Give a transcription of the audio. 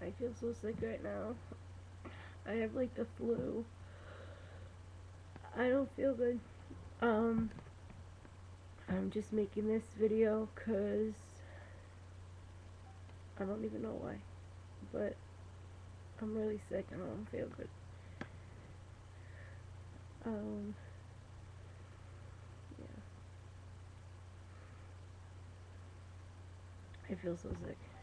I feel so sick right now. I have like the flu. I don't feel good. Um, I'm just making this video because I don't even know why. But I'm really sick and I don't feel good. Um, yeah. I feel so sick.